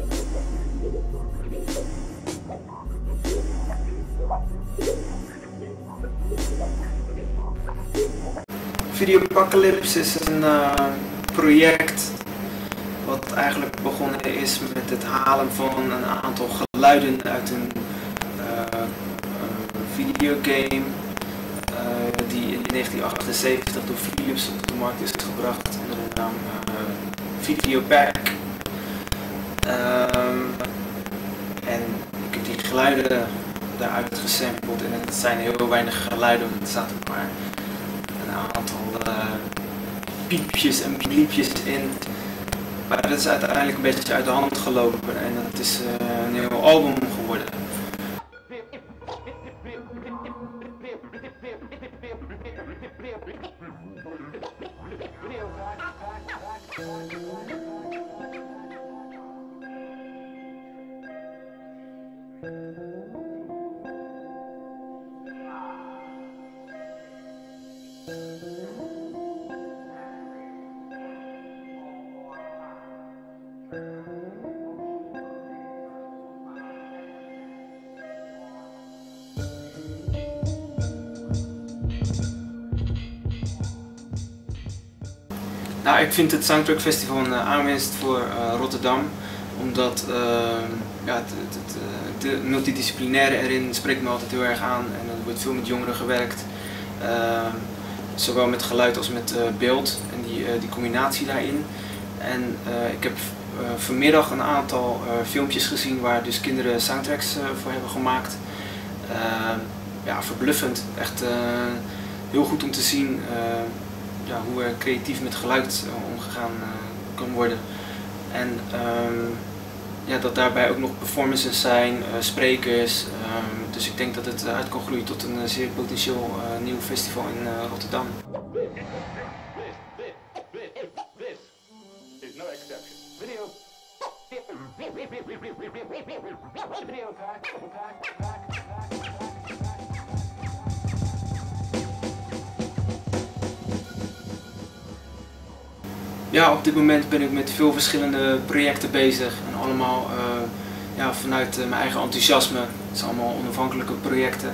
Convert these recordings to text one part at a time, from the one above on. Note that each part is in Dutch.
Videopacalypse is een project wat eigenlijk begonnen is met het halen van een aantal geluiden uit een videogame die in 1978 door Philips op de markt is gebracht onder de naam Videopac. En ik heb die geluiden daaruit gesampled en het zijn heel weinig geluiden, het staat ook maar een aantal piepjes en bliepjes in. Maar dat is uiteindelijk een beetje uit de hand gelopen en het is een heel album geworden. Nou, ik vind het Soundtrack Festival een aanwinst voor Rotterdam, omdat de multidisciplinaire erin spreekt me altijd heel erg aan en er wordt veel met jongeren gewerkt, zowel met geluid als met beeld en die combinatie daarin. En ik heb vanmiddag een aantal filmpjes gezien waar dus kinderen soundtracks voor hebben gemaakt. Ja, verbluffend, echt heel goed om te zien hoe er creatief met geluid omgegaan kan worden. En dat daarbij ook nog performances zijn, sprekers. Dus ik denk dat het uit kan groeien tot een zeer potentieel nieuw festival in Rotterdam. Ja, op dit moment ben ik met veel verschillende projecten bezig en allemaal vanuit mijn eigen enthousiasme. Het zijn allemaal onafhankelijke projecten.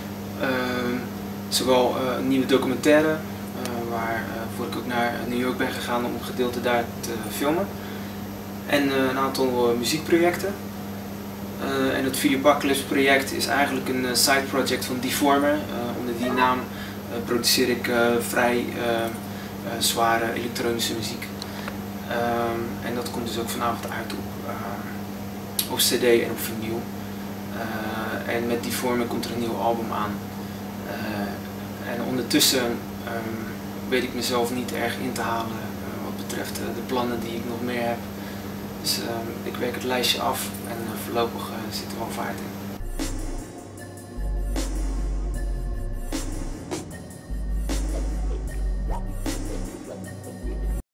Zowel een nieuwe documentaire, waarvoor ik ook naar New York ben gegaan om een gedeelte daar te filmen. En een aantal muziekprojecten. En het Videopacalypse project is eigenlijk een side project van Deformer. Onder die naam produceer ik vrij zware elektronische muziek. En dat komt dus ook vanavond uit op CD en op vinyl. En met Deformer komt er een nieuw album aan. En ondertussen weet ik mezelf niet erg in te halen wat betreft de plannen die ik nog meer heb. Dus ik werk het lijstje af en voorlopig zit er wel vaart in.